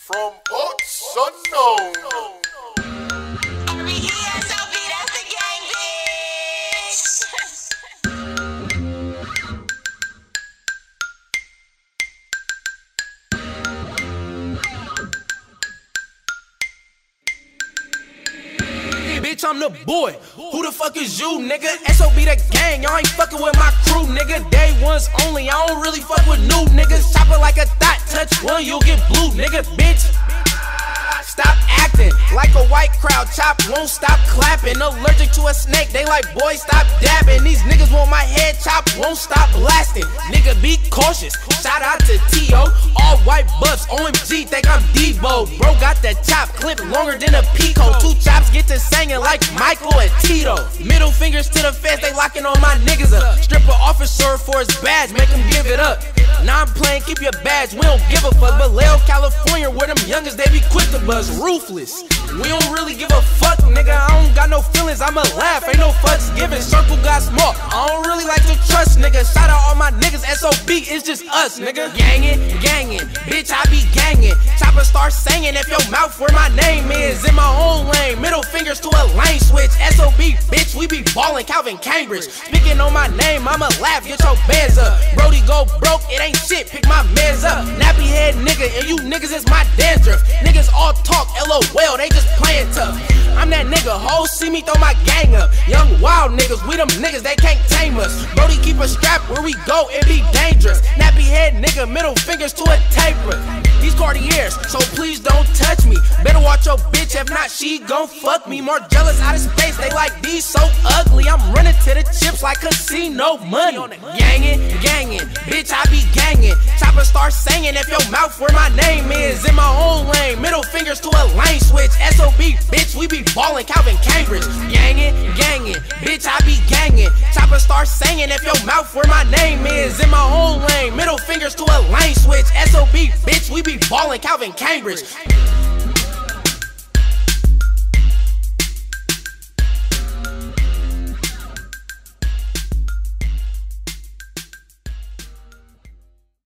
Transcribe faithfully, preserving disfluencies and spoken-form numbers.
From parts unknown. R B E S O B, that's the gang, bitch. Bitch, I'm the boy. Who the fuck is you, nigga? S O B the gang, y'all ain't fucking with my crew, nigga. Day ones only, I don't really fuck with new niggas. Chop it like a thought, touch one, you'll get blue, nigga, bitch. Stop acting like a white crowd, chop won't stop clapping. Allergic to a snake, they like, boy, stop dabbing. These niggas want my head chop, won't stop blasting. Nigga, be cautious. Shout out to T O, all white buffs, O M G, think I'm Debo. Bro got that chop, clip longer than a Pico. Two chops get to singing like Michael and Tito. Middle fingers to the feds, they locking on my niggas up. Stripper officer for his badge, make him give it up. Now I'm playing, keep your badge, we don't give a fuck. But Leo, California, where them youngers, they be quick to buzz. Ruthless, we don't really give a fuck, nigga. I don't got no feelings, I'ma laugh, ain't no fucks given. Circle got small, I don't really like to trust, nigga. Shout out all my niggas, S O B, it's just us, nigga. Gangin', gangin', bitch, I be gangin'. Chopper start singing if your mouth where my name is. In my own lane, middle fingers to a lane switch. S O B, bitch, we be ballin', Calvin Cambridge. Speaking on my name, I'ma laugh, get your bands up. Brody go broke, it ain't shit, pick my mans up. Nappy head nigga, and you niggas is my dandruff. Niggas all talk, LOL, they just playin' tough. I'm that nigga, hoes see me throw my gang up. Young wild niggas, we them niggas, they can't tame us. Brody keep a strap where we go, it be dangerous. Nappy head nigga, middle fingers to a taper. These Cartiers, so please don't touch me. Better watch your bitch, if not she gon' fuck me. More jealous out of space, they like these so ugly. I'm running to the chips like casino money. Gangin', gangin', bitch I be gangin'. Chopper start singing if your mouth where my name is. In my own lane, middle fingers to a lane switch. S O B, bitch, we be ballin', Calvin Cambridge. Gangin', gangin', bitch I be gangin'. Chopper start singing if your mouth where my name is. In my own lane, middle fingers to a lane switch. S O B, bitch, we be ballin', Calvin Cambridge.